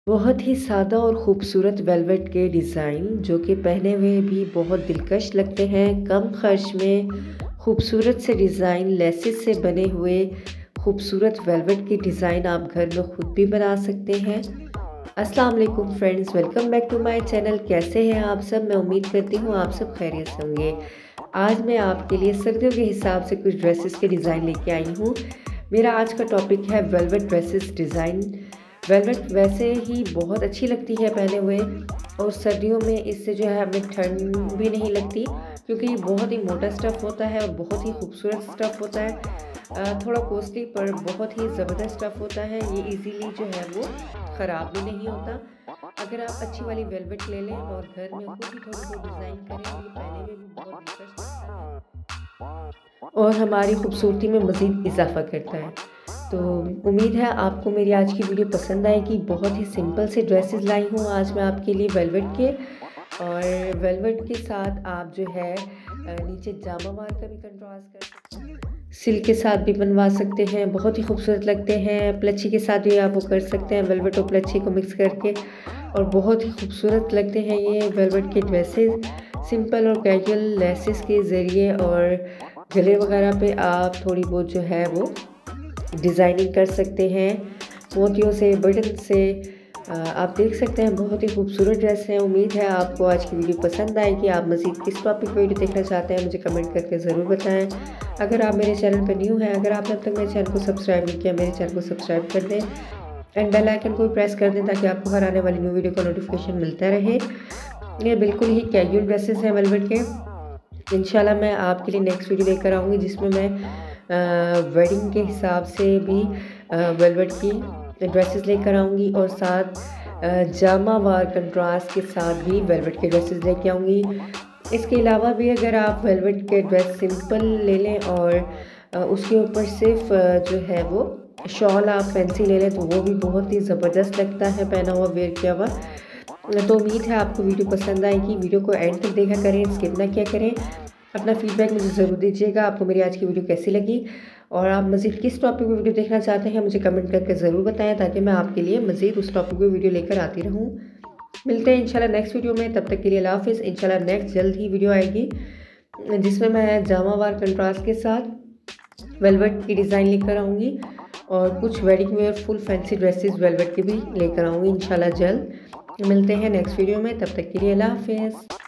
बहुत ही सादा और ख़ूबसूरत वेलवेट के डिज़ाइन जो कि पहने हुए भी बहुत दिलकश लगते हैं। कम खर्च में खूबसूरत से डिज़ाइन लेसेस से बने हुए खूबसूरत वेलवेट के डिज़ाइन आप घर में ख़ुद भी बना सकते हैं। अस्सलाम वालेकुम friends, welcome back to my channel. कैसे हैं आप सब? मैं उम्मीद करती हूँ आप सब खैरियत से होंगे। आज मैं आपके लिए सर्दियों के हिसाब से कुछ ड्रेसेस के डिज़ाइन लेके आई हूँ। मेरा आज का टॉपिक है वेलवेट ड्रेसेस डिज़ाइन। वेलवेट वैसे ही बहुत अच्छी लगती है पहने हुए, और सर्दियों में इससे जो है हमें ठंड भी नहीं लगती, क्योंकि ये बहुत ही मोटा स्टफ़ होता है और बहुत ही खूबसूरत स्टफ़ होता है। थोड़ा कॉस्टली पर बहुत ही ज़बरदस्त स्टफ़ होता है। ये इजीली जो है वो ख़राब भी नहीं होता। अगर आप अच्छी वाली वेलवेट ले लें और घर में खुद भी थोड़ी बहुत डिज़ाइन करें, ये पहने में भी बहुत दिलकश लगता है और हमारी खूबसूरती में मज़ीद इजाफ़ा करता है। तो उम्मीद है आपको मेरी आज की वीडियो पसंद आएगी। बहुत ही सिंपल से ड्रेसेस लाई हूँ आज मैं आपके लिए वेलवेट के, और वेलवेट के साथ आप जो है नीचे जामा वार का भी कंट्रास्ट कर सकते हैं, सिल्क के साथ भी बनवा सकते हैं, बहुत ही खूबसूरत लगते हैं। प्लच्छी के साथ भी आप वो कर सकते हैं, वेलवेट और प्लच्छी को मिक्स करके, और बहुत ही खूबसूरत लगते हैं ये वेलवेट के ड्रेसेस। सिंपल और कैजुअल लेसेस के ज़रिए और गले वगैरह पे आप थोड़ी बहुत जो है वो डिज़ाइनिंग कर सकते हैं, मोतियों से, बटन से। आप देख सकते हैं बहुत ही खूबसूरत ड्रेस है। उम्मीद है आपको आज की वीडियो पसंद आएगी। आप मज़ीद किस टॉपिक पर वीडियो देखना चाहते हैं मुझे कमेंट करके ज़रूर बताएं। अगर आप मेरे चैनल पर न्यू हैं, अगर आपने अब तक मेरे चैनल को सब्सक्राइब नहीं किया, मेरे चैनल को सब्सक्राइब कर दें एंड बेल आइकन को भी प्रेस कर दें, ताकि आपको हर आने वाली न्यू वीडियो का नोटिफिकेशन मिलता रहे। ये बिल्कुल ही कैजुअल ड्रेसेस हैं वेलवेट के। इंशाल्लाह मैं आपके लिए नेक्स्ट वीडियो लेकर आऊँगी, जिसमें मैं वेडिंग के हिसाब से भी वेलवेट की ड्रेसेस लेकर आऊँगी, और साथ जामा वार कंट्रास्ट के साथ भी वेलवेट के ड्रेसेस लेके आऊँगी। इसके अलावा भी अगर आप वेलवेट के ड्रेस सिंपल ले लें और उसके ऊपर सिर्फ जो है वो शॉल आप फैंसी ले लें, तो वो भी बहुत ही ज़बरदस्त लगता है पहना हुआ, वेयर किया हुआ। तो उम्मीद है आपको वीडियो पसंद आएगी। वीडियो को एंड तक देखा करें, स्किप ना किया करें। अपना फीडबैक मुझे ज़रूर दीजिएगा, आपको मेरी आज की वीडियो कैसी लगी, और आप मज़ीद किस टॉपिक पर वीडियो देखना चाहते हैं मुझे कमेंट करके ज़रूर बताएं, ताकि मैं आपके लिए मज़ीद उस टॉपिक पर वीडियो लेकर आती रहूं। मिलते हैं इंशाल्लाह नेक्स्ट वीडियो में, तब तक के लिए अल्लाह हाफ़िज़। इंशाल्लाह नेक्स्ट जल्द ही वीडियो आएगी, जिसमें मैं जामावार कंट्रास्ट के साथ वेलवेट की डिज़ाइन लेकर आऊँगी, और कुछ wedding wear full fancy dresses velvet के भी लेकर आऊँगी इंशाल्लाह जल्द। मिलते हैं नेक्स्ट वीडियो में, तब तक के लिए अल्लाह हाफ़िज़।